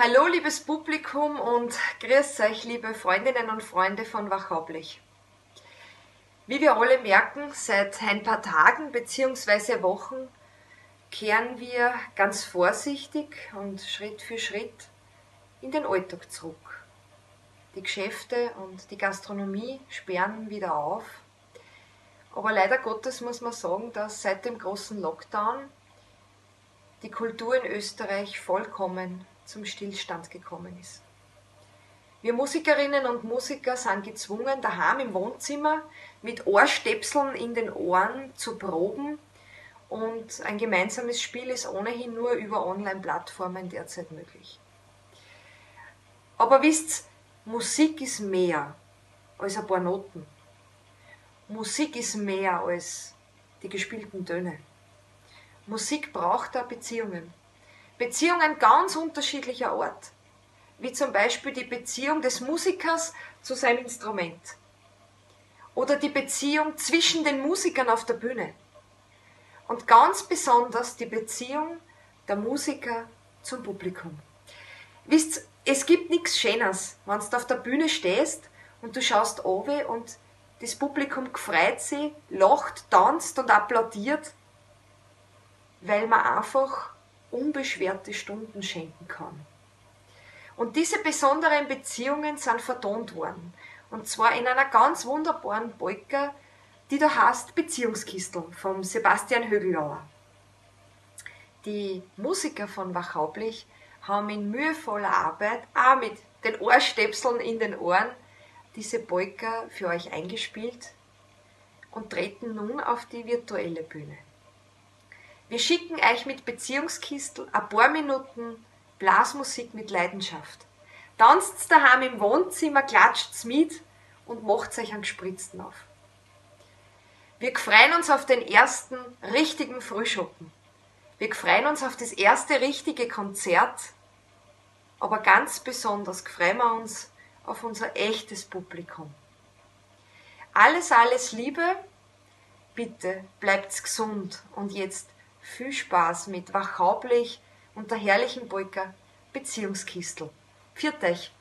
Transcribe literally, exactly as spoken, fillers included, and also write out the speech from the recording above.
Hallo liebes Publikum und grüß euch liebe Freundinnen und Freunde von Wachhauptlich. Wie wir alle merken, seit ein paar Tagen bzw. Wochen kehren wir ganz vorsichtig und Schritt für Schritt in den Alltag zurück. Die Geschäfte und die Gastronomie sperren wieder auf, aber leider Gottes muss man sagen, dass seit dem großen Lockdown die Kultur in Österreich vollkommen zum Stillstand gekommen ist. Wir Musikerinnen und Musiker sind gezwungen, daheim im Wohnzimmer mit Ohrstöpseln in den Ohren zu proben, und ein gemeinsames Spiel ist ohnehin nur über Online-Plattformen derzeit möglich. Aber wisst, Musik ist mehr als ein paar Noten. Musik ist mehr als die gespielten Töne. Musik braucht auch Beziehungen. Beziehungen ganz unterschiedlicher Art, wie zum Beispiel die Beziehung des Musikers zu seinem Instrument oder die Beziehung zwischen den Musikern auf der Bühne und ganz besonders die Beziehung der Musiker zum Publikum. Wisst, es gibt nichts Schöneres, wenn du auf der Bühne stehst und du schaust runter und das Publikum freut sich, lacht, tanzt und applaudiert, weil man einfach unbeschwerte Stunden schenken kann. Und diese besonderen Beziehungen sind vertont worden. Und zwar in einer ganz wunderbaren Polka, die da heißt Beziehungskistel vom Sebastian Högelauer. Die Musiker von Wachhauptlich haben in mühevoller Arbeit, auch mit den Ohrstöpseln in den Ohren, diese Polka für euch eingespielt und treten nun auf die virtuelle Bühne. Wir schicken euch mit Beziehungskistel ein paar Minuten Blasmusik mit Leidenschaft. Tanzt daheim im Wohnzimmer, klatscht's mit und macht euch einen Gespritzten auf. Wir freuen uns auf den ersten richtigen Frühschoppen. Wir freuen uns auf das erste richtige Konzert, aber ganz besonders freuen wir uns auf unser echtes Publikum. Alles, alles Liebe, bitte bleibt's gesund und jetzt viel Spaß mit Wachhauptlich und der herrlichen Polka Beziehungskistel. Pfiat euch!